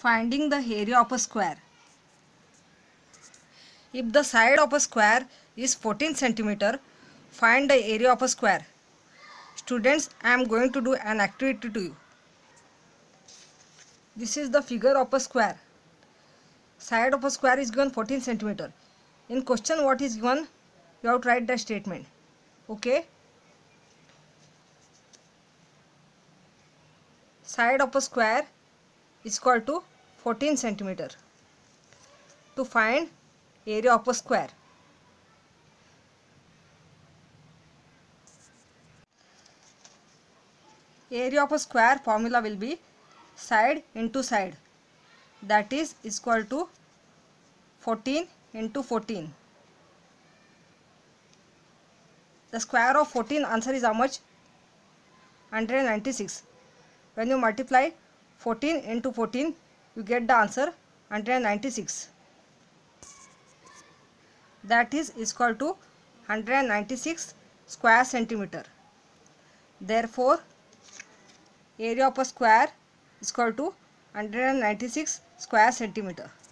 Finding the area of a square. If the side of a square is 14 centimeter, find the area of a square. Students, I am going to do an activity to you. This is the figure of a square. Side of a square is given 14 centimeter. In question what is given, you have to write the statement. Okay. Side of a square is equal to 14 centimeter. To find area of a square. Area of a square formula will be side into side, that is equal to 14 into 14. The square of 14 answer is how much? 196. When you multiply 14 into 14, you get the answer 196. That is equal to 196 square centimeter. Therefore, area of a square is equal to 196 square centimeter.